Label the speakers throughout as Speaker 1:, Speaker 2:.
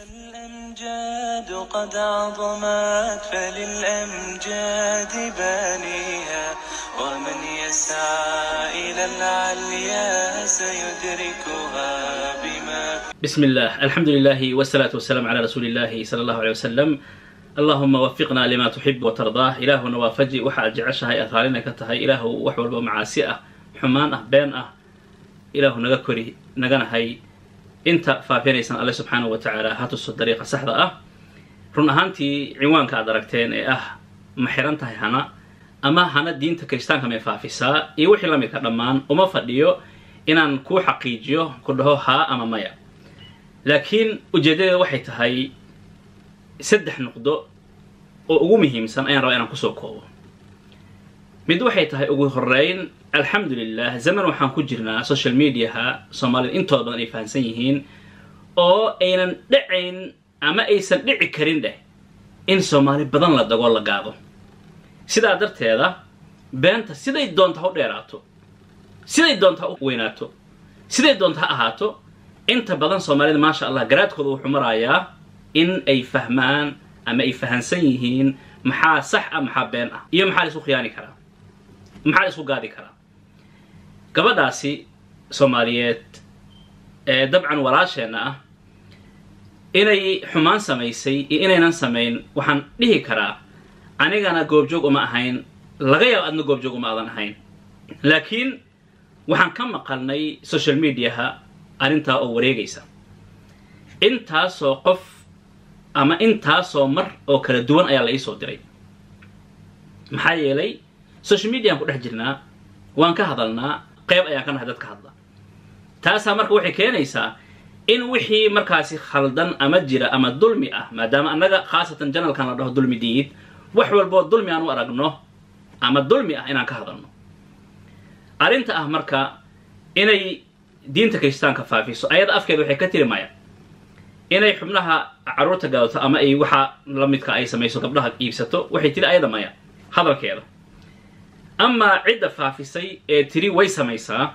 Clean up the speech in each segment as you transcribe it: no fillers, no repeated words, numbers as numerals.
Speaker 1: الأمجاد قد عظمت فللأمجاد بانيها ومن يسعى إلى العليا سيدركها بما
Speaker 2: بسم الله الحمد لله والصلاة والسلام على رسول الله صلى الله عليه وسلم. اللهم وفقنا لما تحب وترضاه. إلهنا وافجي وحا جعشها أثارنا كتهي إله وحول بمعاسئة حمان بين إله نغكري نغانا هاي inta faafinaysan alle subxaanahu wa tacaala ha tuso dariiqa saxda ah. run ahaantii ciwaanka aad aragteen ee ah ma xiran tahay hana ama hana diinta kiristaanka may faafisaa iyo wixii la midka dhammaan uma fadhiyo inaan kuu xaqiijiyo ku dhaho haa ama maya, laakiin ujeedadeeda waxay tahay saddex nuqdo oo ugu muhiimsan ayaan rabaa inaan kusoo koobo. mid waxay tahay ugu horeyn alxamdulilah zaman waxaan ku jirnaa social mediaha soomaalida intooda badan ay fahansan yihiin oo aynan dhacayn ama aysan dhici karin dheh in soomaali badan la dago la gaado. sidaa darteeda beenta siday doonta ha u dheeraato, siday doonta ha u weynaato, siday doonta ha ahaato, inta badan soomaalida maasha allah garaadkooda wuxuu marayaa in ay fahmaan ama ay fahansan yihiin maxaa sax ah maxaa been ah iyo maxaa la isku khiyaani karaa, maxaa la isku gaadi karaa. gabadhaasi soomaaliyeed ee dabcan walaasheenna ah inay xumaan samaysay iyo inaynan samayn waxaan dhihi karaa anigana goobjoog uma ahayn, laga yaabo adna goobjoog uma aadan ahayn, laakiin waxaan ka maqalnay social mediaha arrintaa oo wareegaysa. intaasoo qof ama intaasoo mar oo kala duwan ayaa la iisoo diray. maxaa yeelay social mediaan ku dhex jirnaa, waan ka hadalnaa, qayb ayaan ka nahay dadka hadla. taasaa marka waxay keenaysaa in wixii markaasi khaldan ama jira ama dulmi ah, maadaama annaga khaasatan janalkan la dhaho dulmi diid, wax walboo dulmi aan u aragno ama dulmi ah inaan ka hadalno. arrinta ah marka inay diinta kiristaanka faafiso ayada afkeeda waxay ka tiri maya. inay xubnaha carruurta gaadato ama ay waxa la midka ay samayso gabdhaha iibsato waxay tiri ayada maya hadalkeeda. amaa cidda faafisay ee tiri way samaysaa,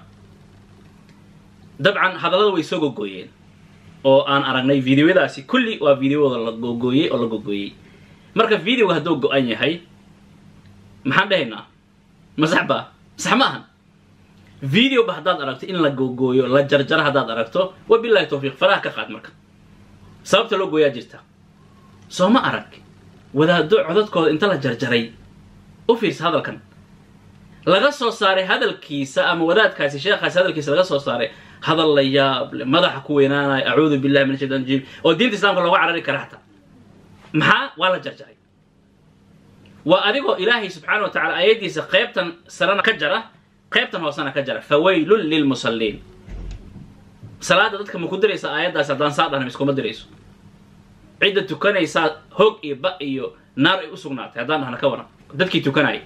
Speaker 2: dabcan hadallada way soo gogooyeen oo aan aragnay videoyadaasi kulli waa videoda la gogooyey oo la gogooyey. marka videoga hadduu go-an yahay maxaan dhahaynaa ma sax ba? sax ma ahan. videoba haddaad aragto in la gogooyo la jarjaro haddaad aragto wabillahi tawfiiq faraha ka qaad. marka sababta loo gooyaa jirta soo ma arag wadaado codadkooda inta la jarjaray u fiirsa hadalkan laga soo saaray hadalkiisa ama wadaadkaasi sheekhaasi hadalkiisa laga soo saaray hadal la yaab leh, madaxa ku weynaanaya acuudu billahi min ashaytaan rajiim oo diinta islaamka looga carari kara xataa. maxaa waa la jarjaray? waa adigoo ilaahay subxaana wa tacala aayaddiisa qaybtan sarena ka jara qaybtan hoosena ka jara fawaylun lilmusalliin. salaada dadka ma ku diraysa aayaddaasi haddaan saa dhahna iskuma dirayso. cidda tukanaysaa hoog iyo ba iyo naar ay u sugnaatay haddaan dhahna ka waran dadkii tukanayay.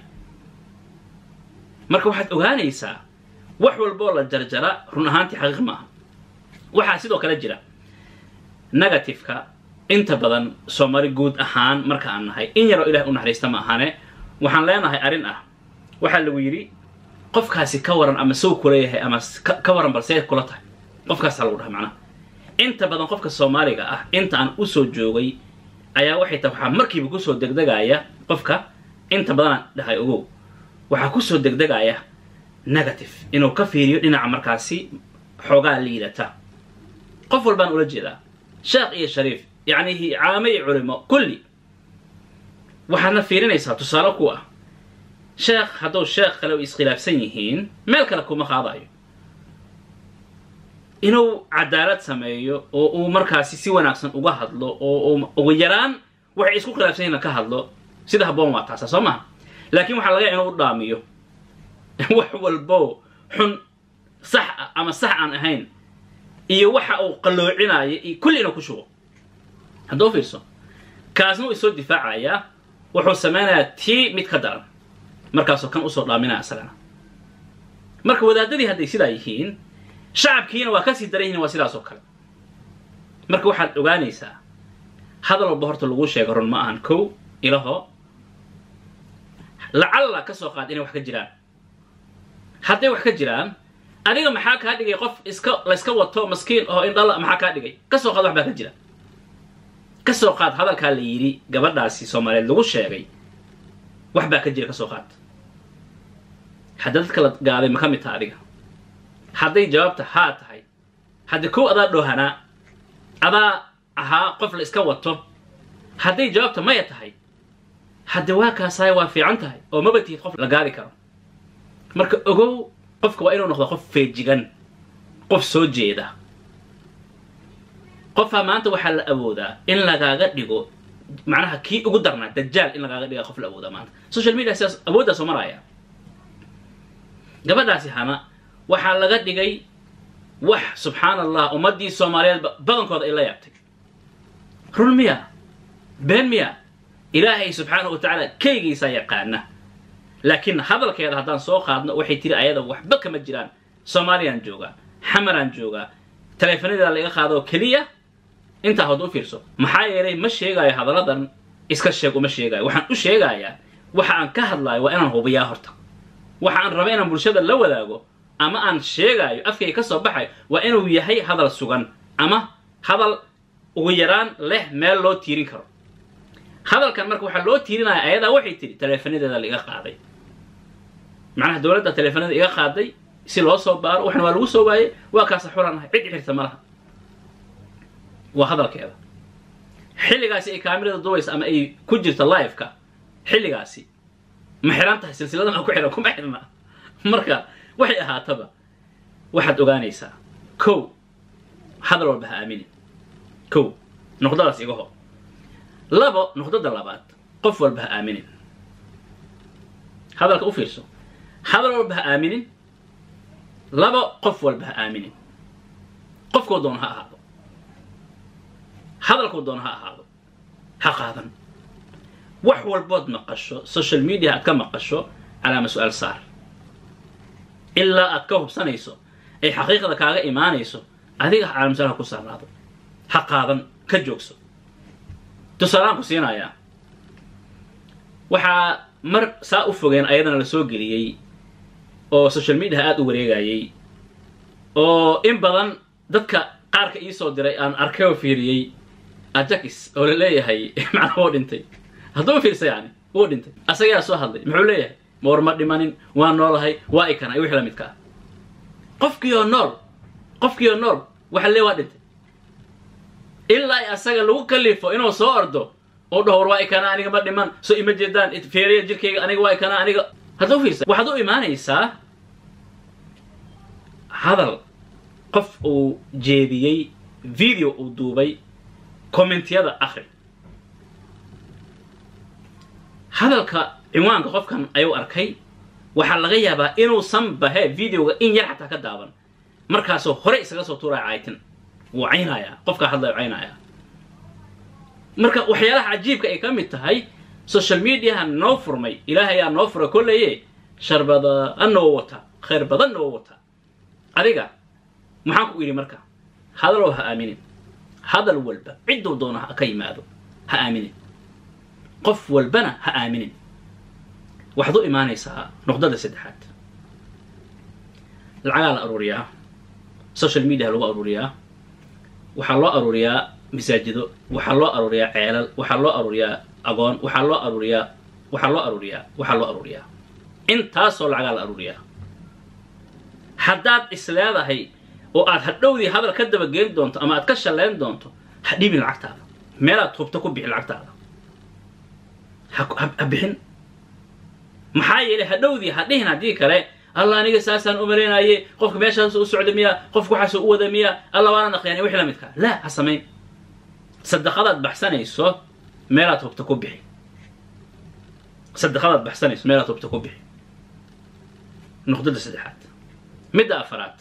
Speaker 2: marka waxaad ogaanaysaa wax walboo la jarjara run ahaantii xaqiiq ma aha. waxaa sidoo kale jira negatifeka inta badan soomaali guud ahaan marka aan nahay in yaroo ilahay u naxariista ma ahane waxaan leenahay arrin ah waxaa lagu yidhi qofkaasi ka waran ama sow kula yahay ama ka waran balsee kula tahay qofkaasaa lagu dhaha. macnaha inta badan qofka soomaaliga ah inta aan usoo joogay ayaa waxay tahay waxaa markiiba kusoo degdegaya qofka inta badanaan dhahay ogow waxaa kusoo degdegaya negative inuu ka fiiriyo dhinaca markaasi xoogaa liidata. qof walbaan ula jeedaa sheekh iyo shariif yacni caame iyo culimo kulli waxaadna fiirinaysaa tusaale ku ah sheekh hadduu sheekh kale u iskhilaafsan yihiin meel kale kuma qaadayo. inuu cadaalad sameeyo oo uu markaasi si wanaagsan uga hadlo oo ugu yaraan waxay isku khilaafsan yihiin ka hadlo sida habboon waa taasa soo maha. laakiin waxaa laga inuu u dhaamiyo wax walbo xun sax ama sax aan ahayn iyo waxa uu qalloocinayo iyo kulli inuu ku shubo. hadduu fiirso kaasna uu isoo difaacayaa wuxuu samaynayaa tii mid ka daran markaasoo kan usoo dhaaminaya isagana. marka wadaadadii hadday sidaa yihiin shacabkiina waa kasii daran yihiin waa sidaas oo kale. marka waxaad ogaanaysaa hadal walba horta lagu sheego run ma ahan. kow ilaho lacalla ka soo qaad inay wax ka jiraan. hadday wax ka jiraan adiga maxaa kaa dhigay qof la iska wato maskiin oo indhala maxaa kaa dhigay? ka soo qaad wax baa ka jira. kasoo qaad hadalkaa la yidhi gabadhaasi soomaaliyeed lagu sheegay wax baa ka jira kasoo qaad hadda dadka la gaaday ma ka mid taha adiga hadday jawaabta haa tahay hadda kow adaa dhoohanaa adaa ahaa qof la iska wato hadday jawaabta maya tahay hadda waa kaasaay waa fiican tahay oo maba tihid qof la gaadi karo marka ogow qofka waa inuu noqdo qof feejigan qof soo jeeda qofaa maanta waxaa la awoodaa in lagaaga dhigo macnaha kii ugu darnaa dajaal in lagaaga dhiga qof la awoodaa maanta social media sidaas awooddaasoo maraya gabadhaasi hana waxaa laga dhigay wax subxaan allah ummaddii soomaaliyeed badankooda ay la yaabtay run miya been miya ilaahay subxaanahu watacaala keygiisaa yaqaana laakiin hadalkeeda haddaan soo qaadno waxay tiri ayada waxba kama jiraan soomaaliyaan joogaa xamaraan joogaa taleefonadeeda laga qaadoo keliya intaa hood u fiirso maxaa yeelay ma sheegaayo hadalladan iska sheeg uma sheegaayo waxaan u sheegayaa waxa aan ka hadlaayo waa inaan hubiyaa horta waxa aan raba inaan bulshada la wadaago ama aan sheegaayo afkay ka soo baxayo waa inuu yahay hadal sugan ama hadal ugu yaraan leh meel loo tiirin karo hadalkan marka waxaa loo tiirinaya ayadaa waxay tiri taleefonadeeda laiga qaaday macnaha dowladda taleefonada iga qaaday si loo soo baaro waxna waa lagu soo waayey waa kaasa xuranahay cid xirta ma laha waa hadalkeeda xilligaasi ay kaamirada dubaysa ama ay ku jirto live-ka xilligaasi ma xiran tahay silsiladan aan ku xiran kuma xirna marka waxay ahaataba waxaad ogaanaysaa kow hadal walba ha aaminin kow nuqdadaas iga hor labo nuqdada labaad qof walba ha aaminin hadalka u fiirso hadal walba ha aaminin labo qof walba ha aaminin qofkoo doona ha ahaado hadalkoo doona ha ahaado ha qaadan wax walbood maqasho social media aad ka maqasho calaama su-aal saar ilaa aad ka hubsanayso ay xaqiiqda kaaga imaanayso adiga calaama su-aal ha ku saarnaado ha qaadan ka joogso tusaalaan ku siinayaa waxaa mar saa u fogeen ayadana la soo geliyey oo social mediaha aada u wareegayay oo in badan dadka qaarka ii soo diray aan arkay oo fiiriyey ajakis oo la leeyahay macnaa wuu dhintay hadduu fiirsa yani wuu dhintay asagaa soo hadlay muxuu leeyahay ma war ma dhimanin waa noolahay waa ikana iyo wixii la midka ah qofkii oo nool waxa lee waa dhintay ilaa asaga lagu kalifo inuu soo ordo oo dhaho war waa ikana aniga ma dhiman soo ima jeedaan feeriya jirkayga aniga waa ikana aniga hadduu fiirsa waxaad u imaanaysaa hadal qof uu jeediyey video uu duubay kommentiyada akhri hadalka cinwaanka qofkan ayuu arkay waxaa laga yaabaa inuusan bahe videoga in yar xataa ka daaban markaasoo hore isaga soo tuuraya caytin wuu caynayaa qofkaa hadlayo caynayaa marka waxyaalaha cajiibka ay ka mid tahay social mediaha noo furmay ilaahay ayaa noo fura kolleye shar badanna woo wataa khayr badanna woo wataa adiga maxaan ku idhi marka hadaloo ha aaminin hadal walba cidduu doona ha ka yimaado ha aaminin qof walbana ha aaminin waxaad u imaanaysaa nuqdada saddexaad lacagaa la aruuriyaa social mediaha lagu aruuriyaa waxaa loo aruuriyaa masaajido waxaa loo aruuriyaa ceelal waxaa loo aruuriyaa agoon waxaa loo aruuriyaa intaasoo lacagaa la aruuriyaa haddaad isleedahay oo aad hadhowdii hadal ka dabageen doonto ama aad ka shalleyn doonto ha dhibin lacagtaada meelaad hubto ku bixi lacagtaada ha bixin maxaa yeelay hadhowdii ha dhihin haddii kale allah aniga saasaan u malaynaye qofka meeshaas u socda miya qofka waxaasoo u wada miya alla waana naqyaanay wixii la midkaa laa ha samayn sadaqadaad baxsanayso meelaad hubto ku bixi nuqdada saddexaad midda afaraad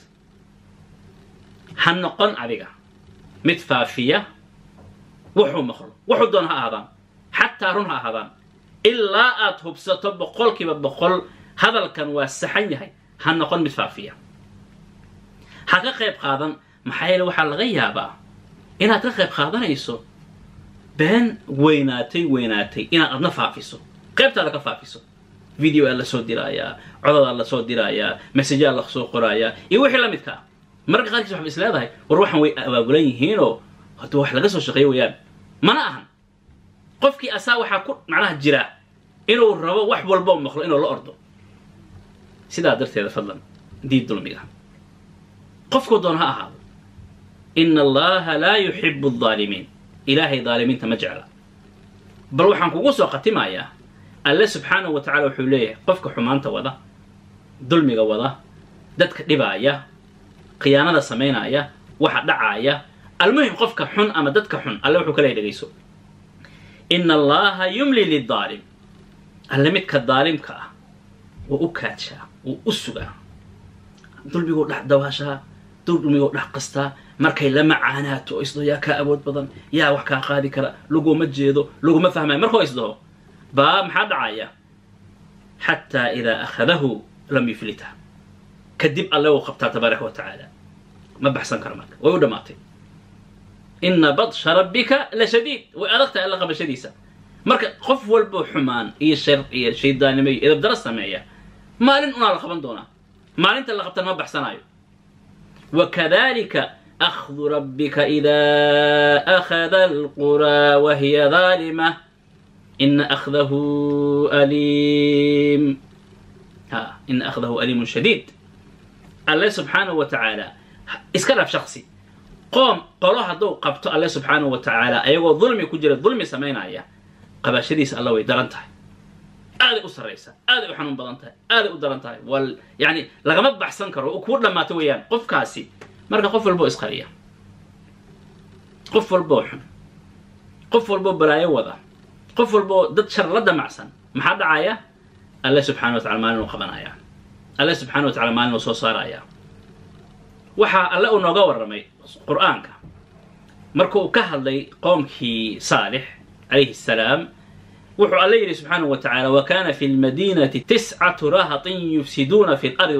Speaker 2: ha noqon adiga mid faafiya wuxuu maqlo wuxuu doon ha ahaadaan xataa run ha ahaadaan ilaa aad hubsato 100% hadalkan waa saxan yahay ha noqon mid faafiya ha ka qayb qaadan maxaa yeelay waxaa laga yaabaa inaad ka qayb qaadanayso been weynaatay inaad adna faafiso qaybtaada ka faafiso video la soo diraayaa codada la soo diraayaa message la soo qoraayaa iyo wixii la midka marka qaarkiis waxa is leedahay war waxan way abaabulan yihiin oo hada wax laga soo shaqeeyo wayaan mana ahan qofkii asaa waxaa ku macnaha jira inuu rabo wax walbo maqlo inuu la ordo sidaa darteeda fadlan diid dulmiga qofku doon ha ahaado ina allaha laa yuxibu aldaalimiin ilaahay daalimiinta ma jecla bal waxaan kugu soo khatimayaa alle subxaanahu wa tacala wuxuu leeyahay qofka xumaanta wada dulmiga wada dadka dhibaaya khiyaanada samaynaya waxa dhacaaya almuhim qofka xun ama dadka xun alle wuxuu ka leeyahay dhegayso ina allaha yumli lidaalim alle midka daalimka ah wuu u kaadshaa wuu u sugaa dulmiguu dhex dawaashaa dulmiguu dhex qastaa markay la macaanaato oo isdaho yaa kaa awood badan yaa wax kaa qaadi kara laguma jeedo laguma fahmayo markuu isdaho baa maxaa dhacaya xataa idaa akhadahu lam yuflita kadib alle uu qabtaa tabaaraka wa tacaala ma baxsan karo marka way u dhammaatay ina badsha rabbika la shadiid way adagtahay alla qabashadiisa marka qof walboo xumaan iyo shar iyo shaydaannimo iyo edabdaro sameeya maalin unaa la qaban doonaa maalinta la qabtan ma baxsanaayo wakadalika akhdu rabbika idaa akhada alquraa wahiya daalima ina akhdahu aliimun shadiid alle subxaanahu wa tacaala iska dhaaf shaksi qolo hadduu qabto alle subxaanahu wa tacaala ayagoo dulmi ku jira dulmi samaynaya qabashadiisa alla way daran tahay aaday u sarraysa aaday u xanuun badan tahay aaday u daran tahay yani lagama baxsan karo oo kuu dhammaato weeyaan qofkaasi marka qof walboo isqariya qof walboo xun qof walboo balaayo wada qof walboo dad shar la damacsan maxaa dhacaya alle subxana wa tacala maalin uu qabanaya alle subxana wa tacala maalin uu soo saaraya waxaa alle uu nooga warramay qur'aanka marka uu ka hadlay qoomkii saalix calayhi salaam wuxuu alle yidhi subxaanahu wa tacaala wa kaana fi lmadiinati 9 rahatin yufsiduuna fi lardi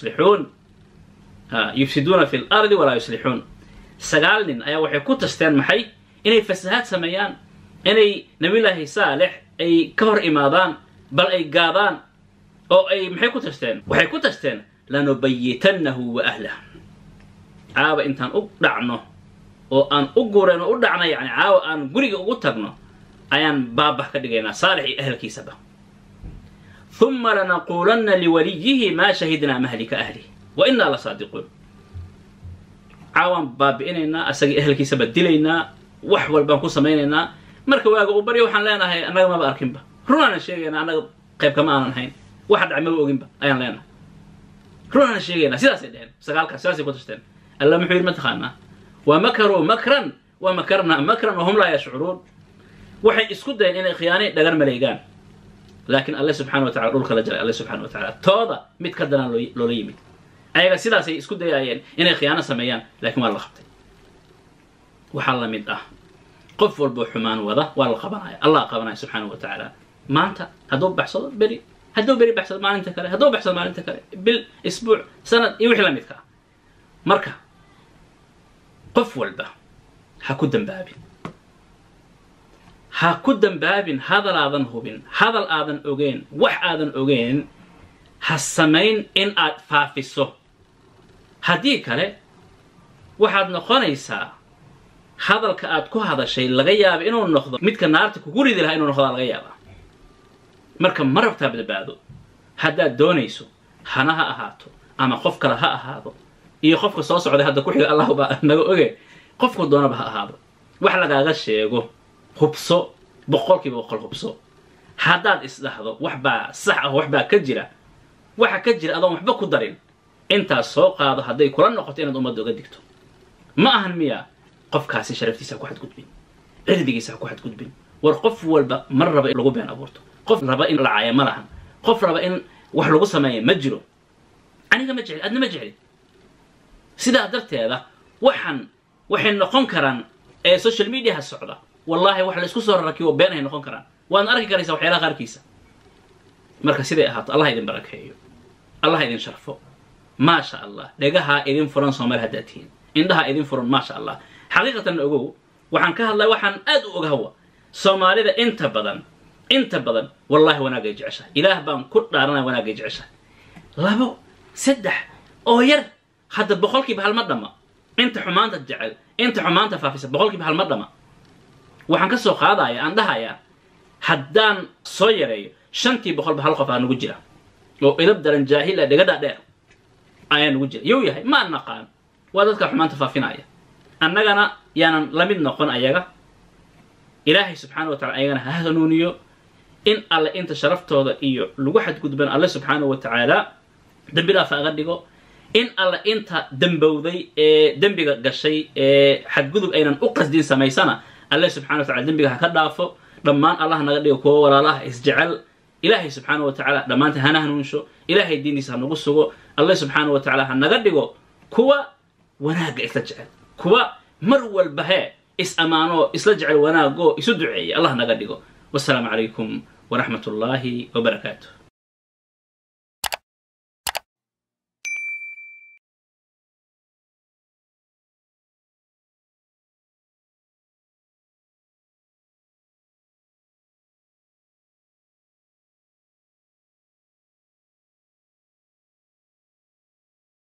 Speaker 2: walaa yuslixuun 9 nin ayaa waxay ku tasteen maxay inay fasahaad sameeyaan inay nabiyullaahi saalix ay ka hor imaadaan bal ay gaadaan oo ay maxay ku tasteen waxay ku tasteen lanubayitannahu wa ahlah caawa intaan u dhacno oo aan u guurayno u dhacno yani caawa aan guriga ugu tagno ayaan baabah ka dhigaynaa saalix iyo ahalkiisaba uma lanaquulanna liwaliyihi maa shahidnaa mahlika ahlih wa innaa la saadiquun caawaan baabi'inaynaa asagii ahalkiisaba dilaynaa wax walbaan ku samaynaynaa marka waaga uu baryo waxaan leenahay annaga maba arkinba runaanan sheegaynaa annaga qayb kama aanan hayn waxa dhacay maba oginba ayaan leenahay runaanan sheegaynaa sidaasay dheheen 9kaas sidaasay ku tashteen alla muxuu yidhi ma taqaanaa wamakaruu makran wamakarnaa makran wahum laa yashcuruun waxay isku dayeen inay khiyaanay dhagar maleegaan laakiin alle subxana wa tacala dhulka la jaray alle subxana wa tacala tooda mid ka daran loola yimid ayaga sidaasay isku dayayeen inay khiyaano sameeyaan laakiin waa la qabtay waxaa la mid ah qof walboo xumaan wada waa la qabanaya allah qabanaya subxaana wa tacaala maanta hadduu baxsado beri hadduu beri baxsado maalinta kale hadduu baxsado maalinta kale bil isbuuc sanad iyo wixii la midka ah marka qof walba ha ku dambaabin ha ku dambaabin hadal aadan hubin hadal aadan ogeyn wax aadan ogeyn ha samayn in aad faafiso haddii kale waxaad noqonaysaa hadalka aad ku hadashay laga yaaba inuu noqdo midka naarta kugu ridi lahaa inuu noqdaa laga yaaba marka ma rabtaa badbaado haddaad doonayso hana ha ahaato ama qof kale ha ahaado iyo qofka soo socday hadda ku xiga allah baa naga oge qofku doonaba ha ahaado wax lagaaga sheego hubso 100% hubso haddaad isdhahdo wax baa sax ah wax baa ka jira waxa ka jira adoon waxba ku darin intaas soo qaado hadday kula noqoto inaad ummadda uga digto ma ahan miya qofkaasi sharaftiisa ku xadgudbin cirdigiisa ku xadgudbin war qof walba mar raba in lagu been abuurto qof raba in la caaya ma lahan qof raba in wax lagu sameeyo ma jiro aniga ma jecel adna ma jecel sidaa darteeda waxay noqon karaan ee social media ha socda wallahi wax la isku soo rarakiyo been ay noqon karaan waan arki karaysaa waxyaalaha qaarkiisa marka siday ahaato allah idin barakeeyo allah idin sharfo maasha allah dhegaha idin furan Soomaali haddaad tihiin indhaha idin furan maasha allah xaqiiqatan ogow waxaan ka hadlay waxaan aad u ogahawa Soomaalida inta badan wallahi wanaagay jeceshahay ilaah baan ku dhaaranay wanaagay jeceshahay 2 3 oo yar hadda 100% hal ma dhama inta xumaanta jecel inta xumaanta faafisa 100% hal ma dhama waxaan ka soo qaadaya aan dhahayaa haddaan soo yareeyo 5 boqolba hal qof aa nagu jira oo idab daran jaahil ah dhiga dhaadheer ayaa nagu jira yow yahay ma naqaan waa dadka xumaanta faafinaya annagana yaanan la mid noqon ayaga ilaahay subxaanahu wa tacaala ayagana ha hanuuniyo in alle inta sharaftooda iyo lagu xadgudban alle subxaanahu wa tacaala dembi dhaaf aga dhigo in alle inta dembowday ee dembiga gashay ee xadgudub aynan u qasdin samaysana alle subxaanahu wa tacaala dembiga ha ka dhaafo dhammaan allah naga dhigo kuwa walaalaha isjecel ilaahay subxaanahu wa tacaala dhammaanta hana hanuunsho ilaahay diintiisa ha nagu sugo alle subxaanahu wa tacaala ha naga dhigo kuwa wanaagga isla jecel kuwa mar walba hee is amaano isla jecel wanaagoo isu duceeya allah naga dhigo wassalaamu calaykum waraxmat ullaahi wabarakaatuh